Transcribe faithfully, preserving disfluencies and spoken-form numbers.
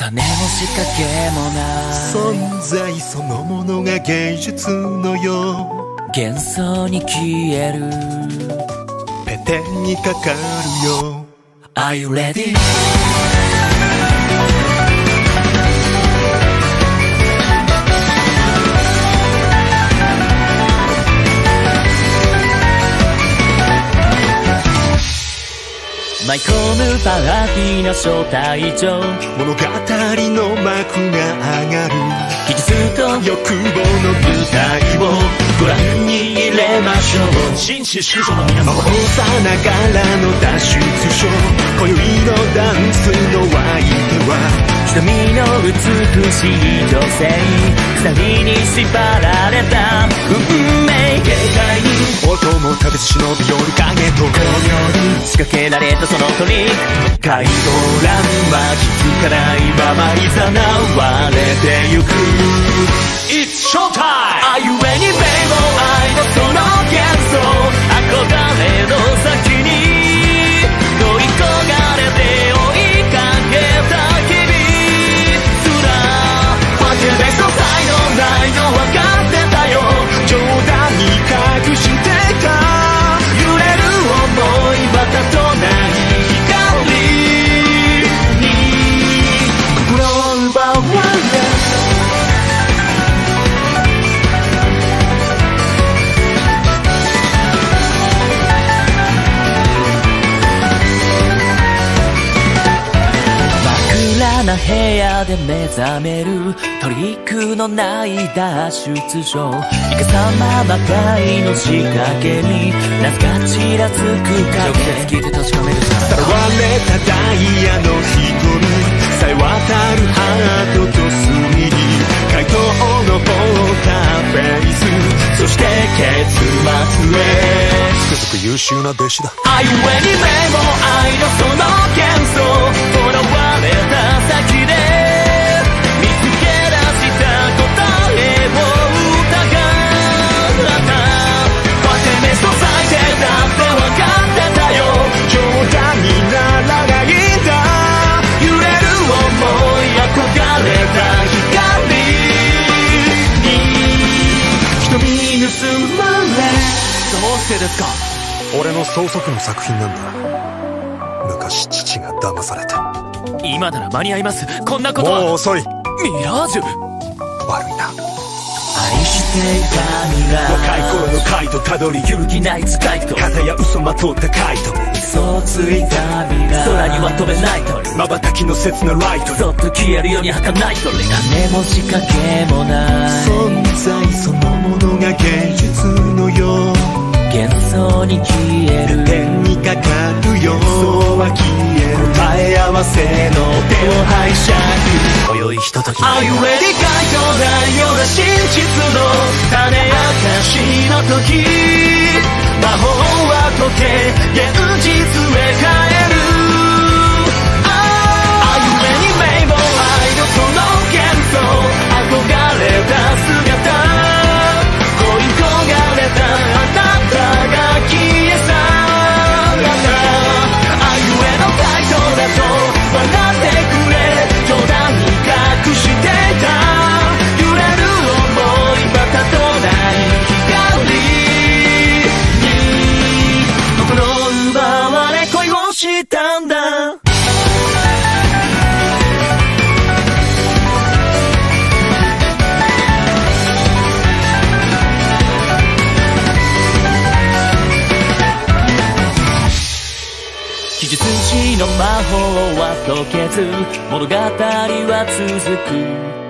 種も仕掛けもない存在そのものが芸術のよう幻想に消えるペテンにかかるよ Are you ready?舞い込むパーティーの招待状物語の幕が上がる技術と欲望の舞台をご覧に入れましょう紳士淑女の皆様さながらの脱出所今宵のダンスの相手は瞳の美しい女性鎖に縛られた運命形態に音も食べず忍び寄る影と巧妙に仕掛けられたそのトリック怪盗乱は気づかないままいざなわれてゆく It's showtime! あゆえに目も愛のその幻想憧れの先に恋焦がれて追いかけた日々すらわけで素材のないの分かってたよ冗談に隠してた揺れる想いまたとない光に心を奪われな部屋で目覚めるトリックのない脱出所いかさまばかりの仕掛けに夏がちらつく影聞いて確かめるさらわれたダイヤの瞳さえ渡るハートと推理怪盗のポーカーフェイスそして結末へつくづく優秀な弟子だあゆえに目も愛のその幻想囚われた先で見つけ出した答えを疑ったわてめそさいてだって分かってたよ冗談にならないんだ揺れる想い憧れた光に瞳に盗まれどうしてですか俺の創作の作品なんだ昔父が騙されて今なら間に合いますこんなことはもう遅いミラージュ悪いな愛していた未来若い頃のカイトたどり勇気ない使いと片や嘘まとったカイト嘘ついた未来空には飛べない鳥瞬きの切なライトそっと消えるように儚い鳥種も仕掛けもない存在そのものが芸術のよう幻想に消える天にかかるよそうは消える答え合わせの手を拝借今宵ひととき Are you ready? 回答ないような真実の種明かしの時魔法は解け現実へ変えるあゆえに目も愛のその幻想憧れた姿恋焦がれたあなたが消え去ったあゆえの回答だと笑ってくれ冗談に隠してた揺れる想いまたとない光に心を奪われ恋をしたんだ技術師の魔法は解けず物語は続く